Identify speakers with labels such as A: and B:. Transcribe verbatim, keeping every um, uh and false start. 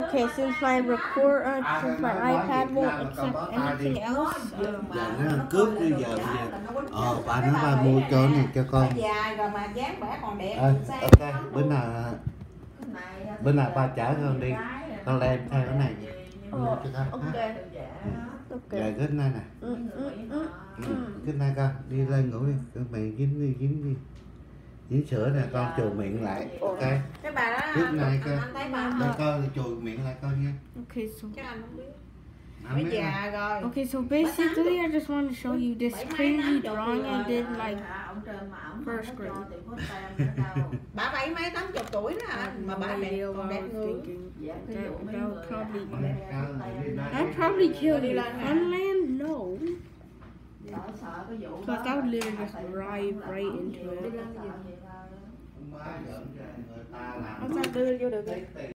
A: Okay, since my record, uh, since my iPad won't accept anything else. Um,
B: Giờ nó ăn cướp bây giờ bây giờ. Ờ, bà nói bà mua cho này cho con. À, ok, bữa nào bữa nào ba chở con đi, con đem theo cái này. Mua cho con.
A: ok. Ok.
B: Giờ cái này nè.
A: Ừ, ừ, ừ, ừ.
B: Cái này con, đi lên ngủ đi, con miệng dính đi, dính đi. Dính sữa nè, con chùi miệng lại, ok.
C: Cái bà đó,
B: Trước này coi,
C: anh thấy bà
B: để con chùi miệng lại con nha.
A: Okay, so.
C: chắc anh không biết.
B: Mới
C: già rồi.
A: Okay, so basically, I just want to show you this cringy drawing I did like first grade.
C: Bà bảy mấy tám chục tuổi đó hả? Mà bà đẹp,
A: Video
C: còn
A: I
C: đẹp
A: was
C: người.
A: thinking that, that would probably I'd probably kill you. On land, no. Because I would literally just drive right into it.
C: Không sao đưa vô được.